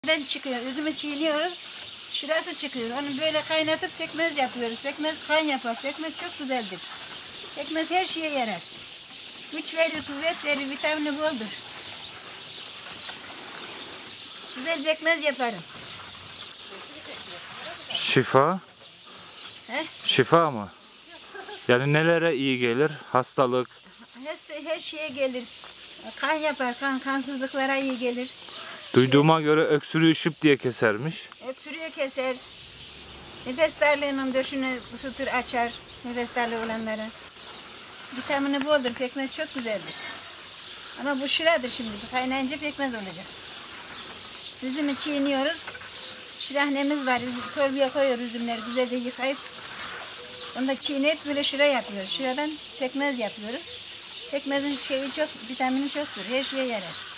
Çıkıyor. Üzümü çiğniyoruz. Şurası çıkıyor. Onu böyle kaynatıp pekmez yapıyoruz. Pekmez kan yapar. Pekmez çok güzeldir. Pekmez her şeye yarar. Güç verir, kuvvet verir, vitamini boldur. Güzel pekmez yaparım. Şifa? He? Şifa mı? Yani nelere iyi gelir? Hastalık. Her şeye gelir. Kan yapar, kansızlıklara iyi gelir. Duyduğuma göre öksürüğü şıp diye kesermiş. Öksürüğü keser. Nefes darlığının döşünü ısıtır, açar. Nefes darlığı olanlara. Vitamini boldur, pekmez çok güzeldir. Ama bu şıradır şimdi. Kaynayınca pekmez olacak. Üzümü çiğniyoruz. Şirahnemiz var. Torbaya koyuyoruz üzümleri. Güzelce yıkayıp onu da çiğneyip böyle şıra yapıyoruz. Şıradan pekmez yapıyoruz. Pekmezin şeyi çok, vitamini çoktur. Her şeye yarar.